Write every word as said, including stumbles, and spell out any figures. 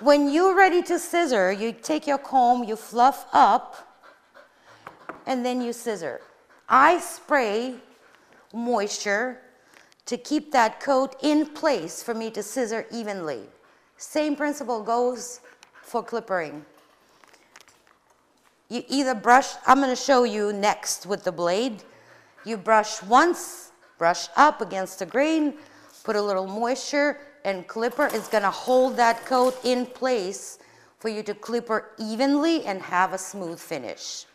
when you're ready to scissor, you take your comb, you fluff up, and then you scissor. I spray moisture to keep that coat in place for me to scissor evenly. Same principle goes for clippering. You either brush, I'm going to show you next with the blade. You brush once, brush up against the grain, put a little moisture, and clipper is going to hold that coat in place for you to clipper evenly and have a smooth finish.